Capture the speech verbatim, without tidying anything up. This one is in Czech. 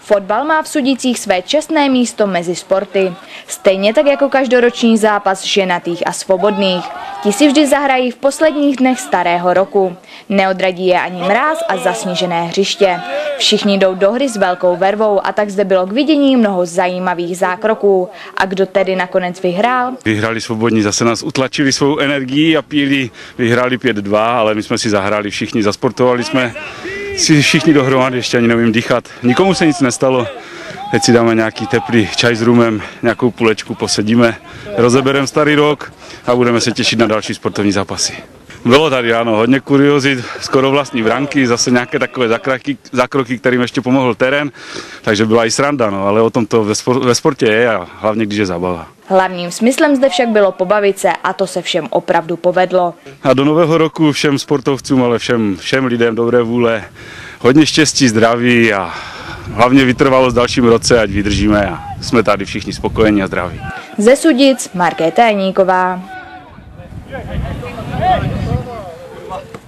Fotbal má v Sudicích své čestné místo mezi sporty. Stejně tak jako každoroční zápas ženatých a svobodných. Ti si vždy zahrají v posledních dnech starého roku. Neodradí je ani mráz a zasněžené hřiště. Všichni jdou do hry s velkou vervou a tak zde bylo k vidění mnoho zajímavých zákroků. A kdo tedy nakonec vyhrál? Vyhráli svobodní, zase nás utlačili svou energií a píli, vyhráli pět dva, ale my jsme si zahráli všichni, zasportovali jsme si všichni dohromady, ještě ani nevím dýchat. Nikomu se nic nestalo. Teď si dáme nějaký teplý čaj s rumem, nějakou půlečku, posedíme, rozebereme starý rok a budeme se těšit na další sportovní zápasy. Bylo tady, ano, hodně kuriozit, skoro vlastní branky, zase nějaké takové zakroky, zakroky, kterým ještě pomohl terén, takže byla i sranda, no, ale o tom to ve, spor, ve sportě je a hlavně, když je zábava. Hlavním smyslem zde však bylo pobavit se a to se všem opravdu povedlo. A do nového roku všem sportovcům, ale všem, všem lidem dobré vůle, hodně štěstí, zdraví a hlavně vytrvalost v dalším roce, ať vydržíme a jsme tady všichni spokojení a zdraví. Ze Sudic Markéta Jeníková.